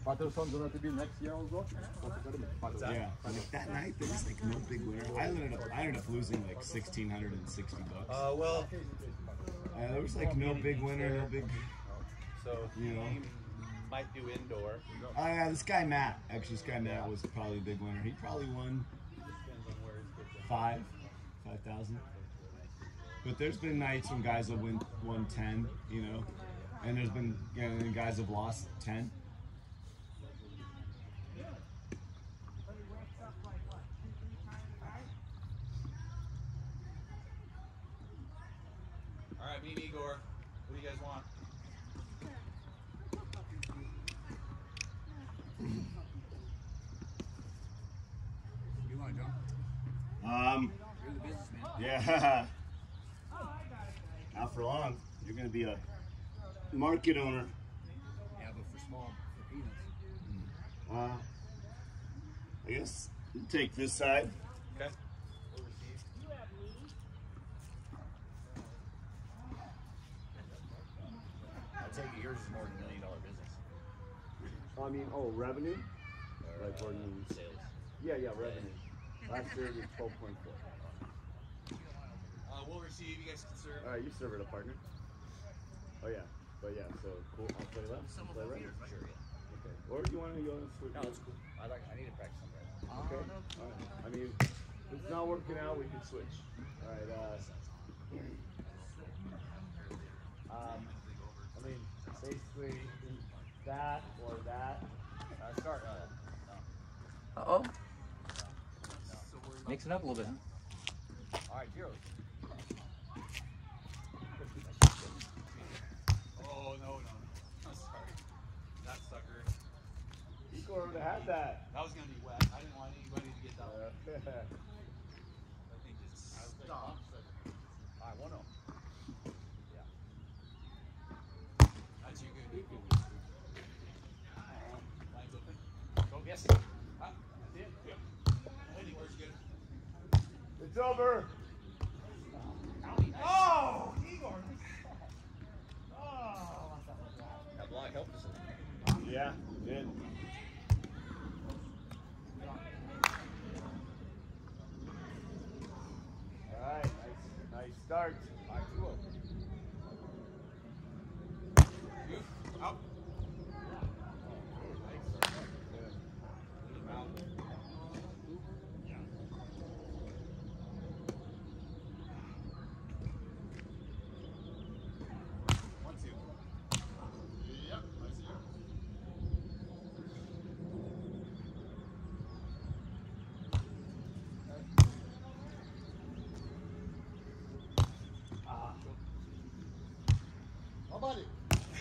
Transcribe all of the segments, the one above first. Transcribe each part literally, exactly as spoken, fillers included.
Patterson gonna to be next year also. Yeah, like that night there was like no big winner. I ended up I ended up losing like sixteen hundred and sixty bucks. Uh, well, uh, there was like no big winner, no big. So you know, might do indoor. Oh yeah, this guy Matt. Actually, this guy Matt was probably a big winner. He probably won five, five thousand. But there's been nights when guys have win won ten, you know, and there's been you know, guys have lost ten. All right, me and Igor. What do you guys want? You want to jump? Um. You're the businessman. Yeah. Not for long. You're gonna be a market owner. Yeah, but for small, for peanuts. Uh. I guess you take this side. Okay. I take it yours is more than a million dollar business. I mean, oh, revenue? Or, Like, uh, or you, sales. yeah, yeah, revenue. Last year it was twelve point four. Uh, we'll receive. You guys can serve. All right, you serve it a partner. Oh yeah, but yeah, so cool. I'll play left. Some of Play them right. here, sure, yeah. Okay. Or do you want to go and switch? No, it's cool. I like. I need to practice on that. Okay. All right. I mean, if it's not working out, we can switch. All right. Uh, um, I mean, basically that or that. Uh, start. Uh, no. Uh oh. Mix it up a little bit, huh? All right, zeros. Oh no no. I'm sorry. That sucker. Igor would have had that. That was gonna be wet. I didn't want anybody to get that. Uh, I think just stop. All right, one oh. That's you good. Line's open. Go yes. Ah, that's it. Yep. Landing where's good. it's over. Oh, Igor. Oh. That block helped us. Yeah, it did. All right, nice, nice start. All right, two oh. Out. One, two. Yep, I see you. How about it?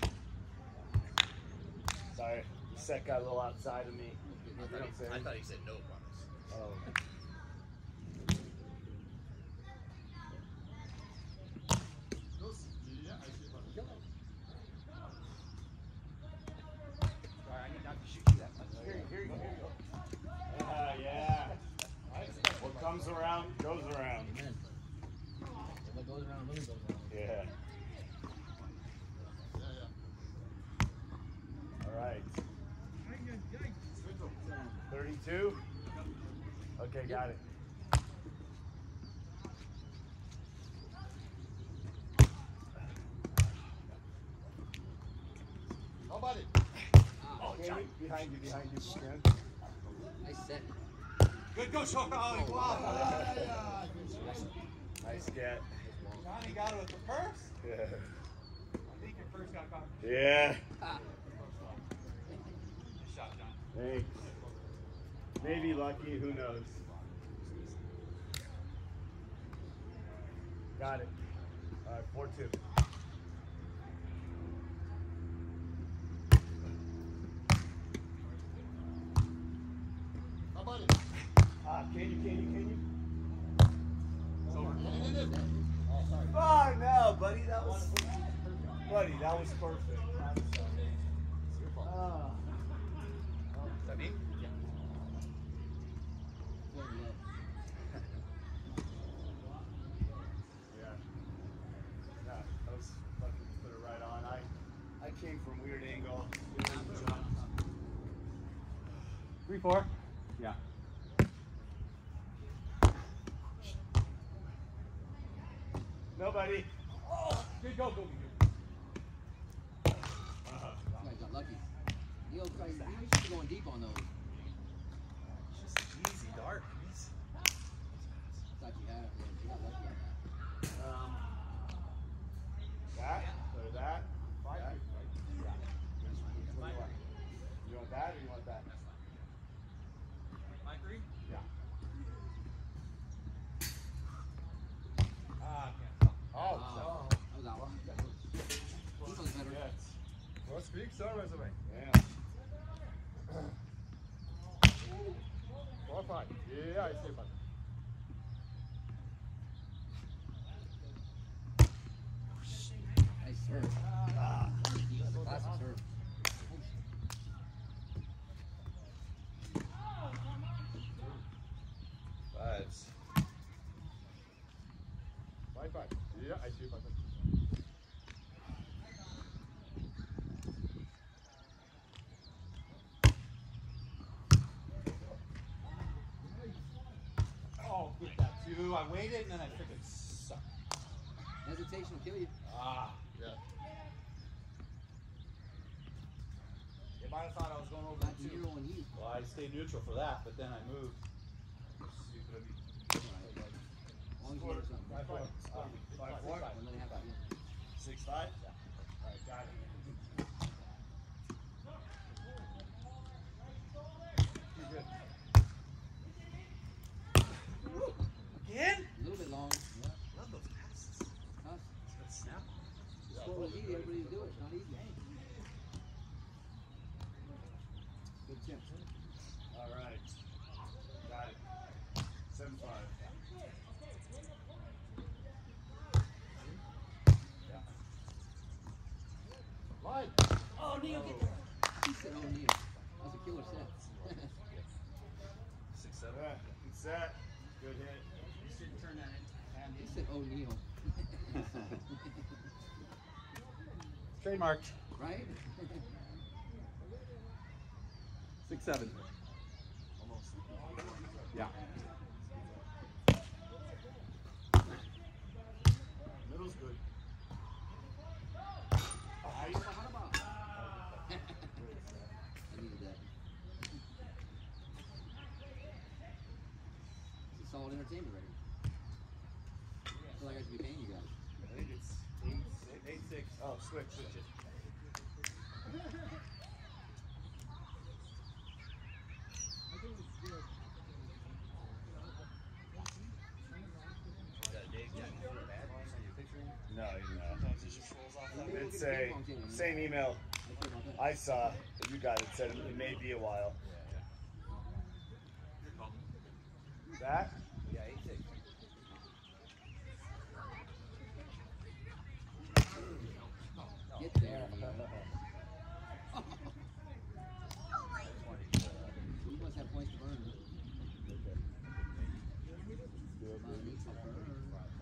Sorry, the set got a little outside of me. I You know thought, what I'm he, I saying? thought he said no promise. Oh. Those, yeah, I see what. All right, I need not to shoot you that much. Here, here, here you go. Uh, yeah. What comes around goes around. Amen. What goes around, really goes around. Yeah. Yeah, yeah. All right. thirty-two. Okay, got it. How about it? Oh, Jamie, Johnny. behind you, behind you, Ken. Nice set. Good go, Shoka. Oh, wow. Ah, yeah. Nice get. Johnny got it with the purse. Yeah. I think your purse got caught. Yeah. Ah. Good shot, John. Thanks. Maybe lucky, who knows? Got it. All right, four two. How about it? Ah, can you, can you, can you? It's over. Oh, sorry. Oh, no, buddy, that was, buddy, that was perfect. Ah. Is that me? Yeah, yeah. Yeah. Yeah, that was fucking put it right on. I I came from weird angle. Three, four. Yeah. Nobody. Oh, good go, go, go. You guys got lucky. Neil, you should be going deep on those. It's just easy dart. It's- I thought you had it. You got lucky on that. Um, that or that? Five, That? three, right? You want what? You want that or you want that? My three? Yeah. Ah, can't tell. Oh, Oh, that was out. He knows better. Yes. well, speak so, resume. Yeah. Four, five. Yeah, I see about Nice serve. Ah. Classic serve. Fives. Five, five. Yeah, I see about that. Oh, get that too. I waited and then I freaking sucked. Hesitation will kill you. Ah. Yeah. They might have thought I was going over Not the two. zero and you. Well, I stayed neutral for that, but then I moved. See if it'll be. As long as you order something. Five, four. Ah, Five, four. One and a half out. Six five. Alright, got it. You're good. Again? A little bit long. Yeah. Love those passes. Tough. It's good snap. Sport was easy. Everybody do it. It's not easy. Good tip. All right. Got it. Seven five. Line. Oh, Neil, get there. He said, oh, Neil. That was a killer set. Six, seven. Yeah. Good set. Good hit. You shouldn't turn that into hand. He said, oh, Neil. Trademarked. Right? Six, seven. Almost. Yeah. Middle's good. Nice. I needed that. It's a solid entertainment record. I feel like I should be paying you guys. I think it's eight six. Eight six. Oh, switch. Switch it. No, no. It's a same email I saw that you got. It said it may be a while. That? Yeah, eight, six. Get there. You must have points to burn. Money to burn.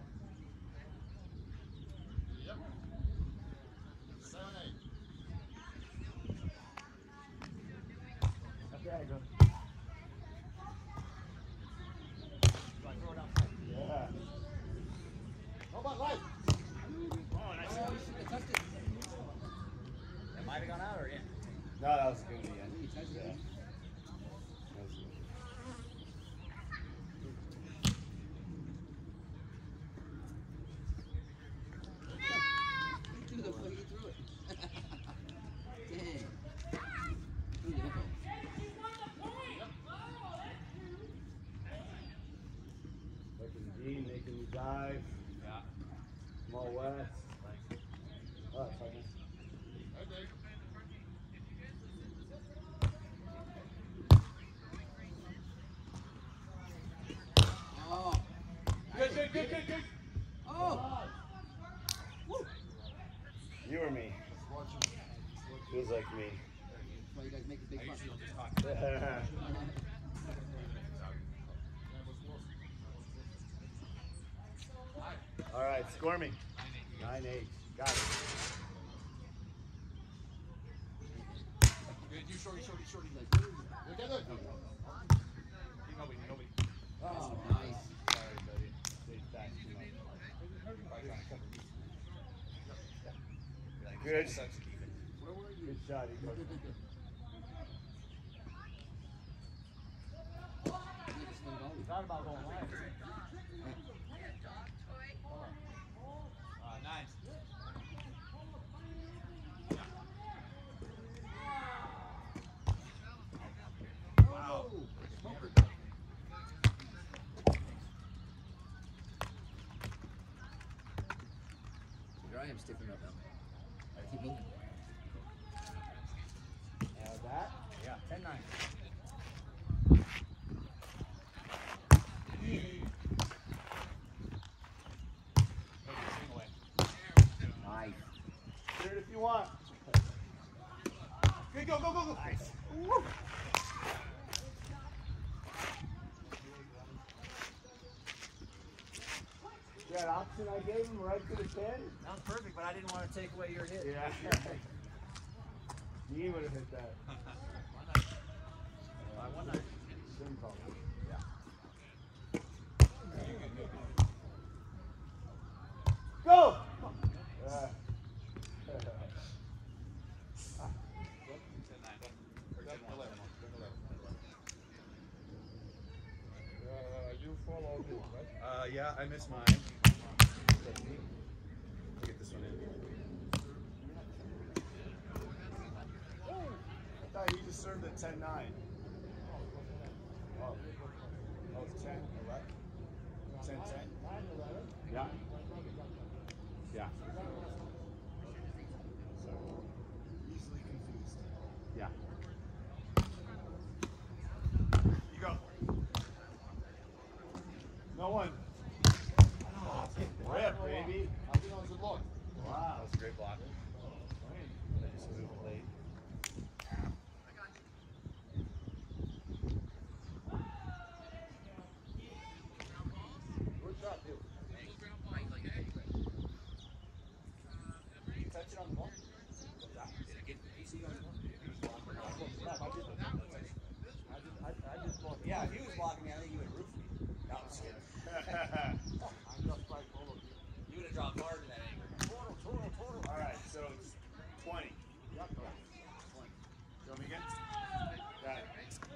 Yep. Seven, eight. Okay, go. Yeah. How about light? Oh, you should have touched it. That might have gone out or in? No, that was good in the end. You touched Yeah. it. That was good. He threw the fuck, he threw it. Dang. Threw the hippo. Making D, making you dive. Yeah. Small west. Oh, that's fine. I dig. Oh. Good, good, good, good, good. Oh. Woo. You or me? Feels like me. That's why you guys make the big fun. All right, score me. Nine eight. Got it. Good, you shorty, shorty, shorty. Like, what is it? Look at it. Nobody, nobody. Oh, nice. Sorry, buddy. They backed you up. Good. Where were you? Good shot, Eco. You need to spin it all. Thought about going live. Uh, nine. Wow. Here I am stiffening up now. I keep moving. Uh, that? Yeah, ten nine. Nice. Shoot it if you want. Good, go, go, go, go. Nice. Woo. That option I gave him right to the pin? That was perfect, but I didn't want to take away your hit. Yeah. He would have hit that. By one night. Sim call. Go! Uh, You follow me, right? Uh, yeah, I missed mine. Get this one in. I thought he just served at ten nine. Oh, oh it's ten eleven? ten ten? Yeah. Yeah. So, easily confused. Yeah. You go. No one. Rip, baby. I'll be on the block. Wow. That was a great block. I just moved late. Good shot, Bill. Touch it on the ball. Did I get P C on the ball? I just, I, I just want. Yeah, if he was blocking me, I think he would have roofed me. No, I'm just kidding. I'm just like all of you. You would have dropped hard in that angle. Total, total, total. All right, so it's twenty. Yeah, yeah. Show me again. Got it.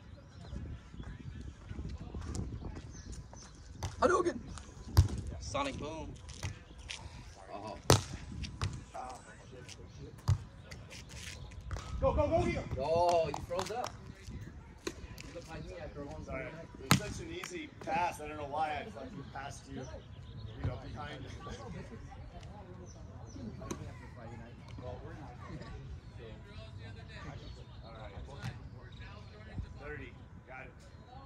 Hadouken! Sonic boom. Oh. Go, go, go, here. Oh, you froze up. You look like me after a long Sorry. time. It was such an easy pass. I don't know why I fucking passed you, you know, behind. All right. thirty. Got it.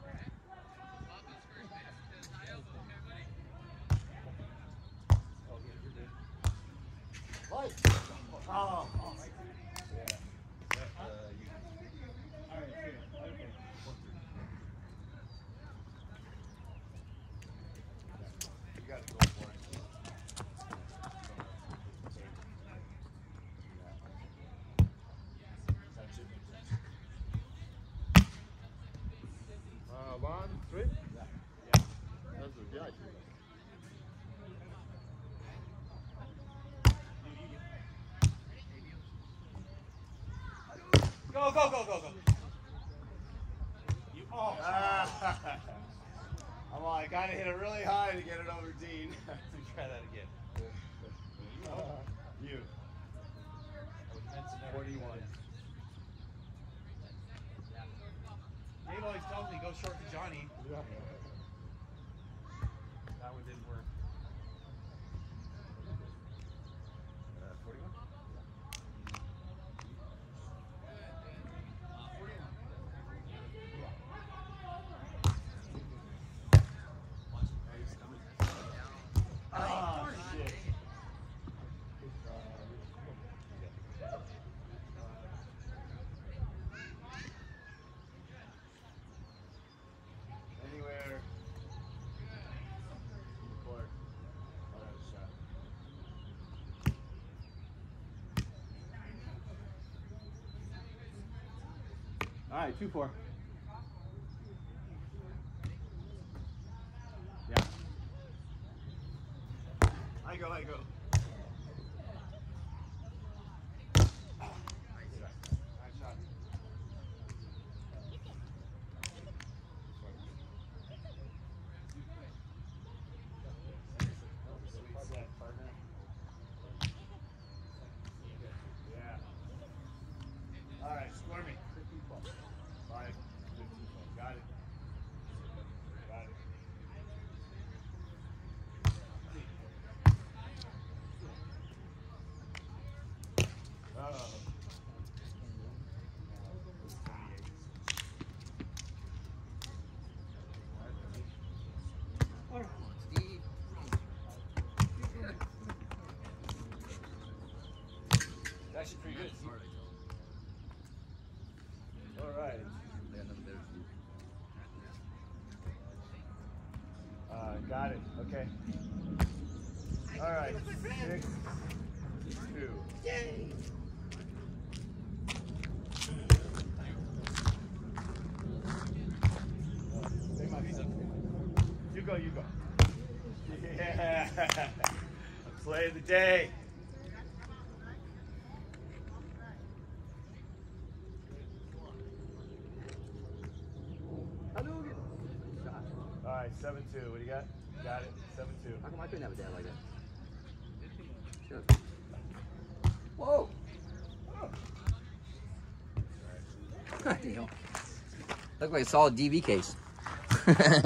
Right. Oh. Yeah. Uh, you, You got to go for it. Touch it. Uh, one, three. Yeah. That's a guy. Go, go, go, go, go. You, oh, Ah. I'm all, I gotta hit it really high to get it over Dean. try that again. You. What do you want? Dave always tells me go short to Johnny. Yeah. That one didn't work. Uh, forty-one? Oh, shit. Anywhere All right, two four. Yeah. I go, I go. Nice shot. Yeah. All right, score me. Five, fifteen. Got it. Got it. Oh. Steve. It's actually pretty good. All right. Yeah, nothing there. Uh, got it. Okay. All right. Six, two. Yay! Stay my feet. You go, you go. Yeah. Play of the day. Hadouken! Shot. All right, seven two. What do you got? Got it. seven two. How come I couldn't have a dad like that? Sure. Whoa! Damn. Look like a solid D V case. Way to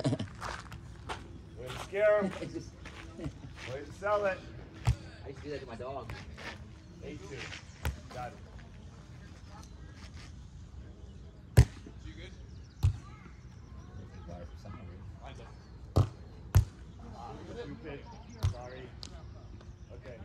scare him. It's just- Way to sell it. I used to do that to my dog. eight two. Got it. Stupid. Sorry. Okay.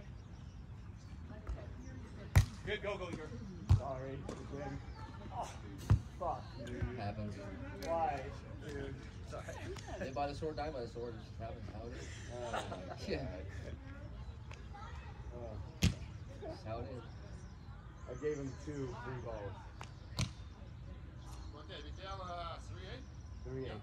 Good, go, go, Igor. Sorry. Again. Oh, fuck, dude. Happens. Why, dude? Sorry. They buy the sword, die by the sword. It just happens. How it is. Oh, my Yeah. God. Oh. That's how it is. I gave him two free balls. Okay, Miguel, uh, three eight. Three eight.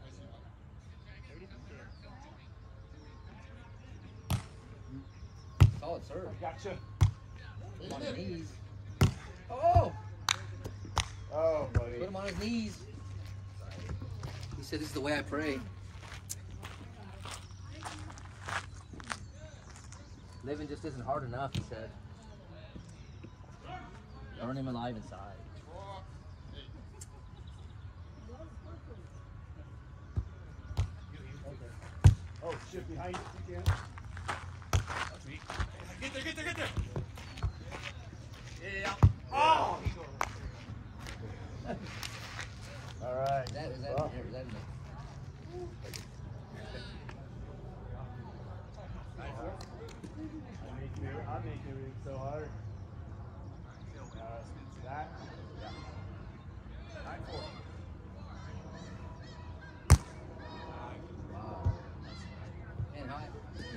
Solid serve. Gotcha. Put him on his knees. Oh! Oh, buddy. Put him on his knees. He said, "This is the way I pray." Living just isn't hard enough, he said. Burn him alive inside. Four eight. Oh, shit, behind you. You can. Get there, get there, get there. Yeah. Oh! All right. Is that, is that, Well, is that in the... I'm making it, I'm making everything so hard. Uh, that? Yeah. Nine four. Wow. Man, high.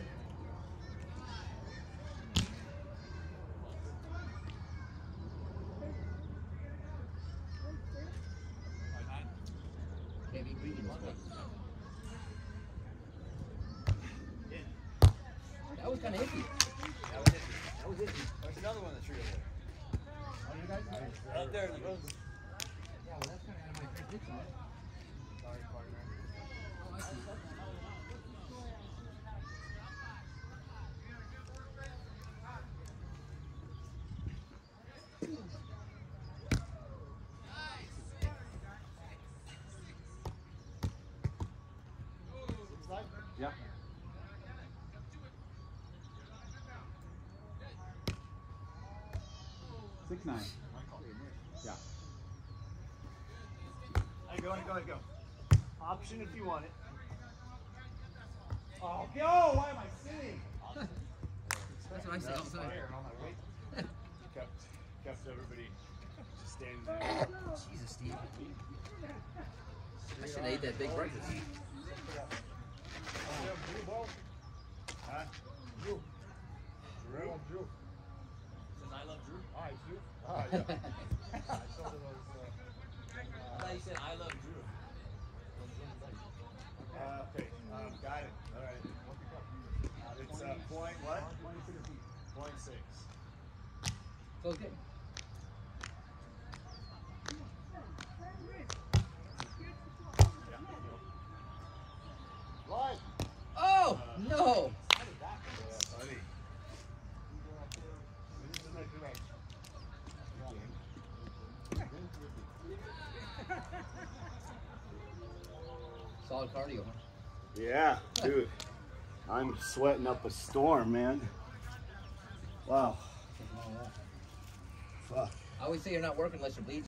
Can't be greedy this way. That was kind of iffy. That was it. That was iffy. There's another one in the tree over there. Oh, you guys? Out there in the road. Yeah, well, that's kind of out of my jurisdiction. Sorry, partner. Oh, I see. Yeah. Six nine. Yeah. I go, I go, I go. Option if you want it. Oh, go! Why am I sitting? That's what I said. Also. Kept, kept everybody just standing there. Jesus, Steve. I should have ate that big breakfast. Huh? Drew. Drew? Drew. Says I love Drew. Ah, it's you? Ah, yeah. I saw those, uh, I thought he said, I love Drew. Uh, okay, um, got it. All right. It's uh, point what? Point six. Close game. Right. Oh, no. Yeah, buddy. Solid cardio, huh? Yeah, dude. I'm sweating up a storm, man. Wow. Fuck. I always say you're not working unless you're bleeding.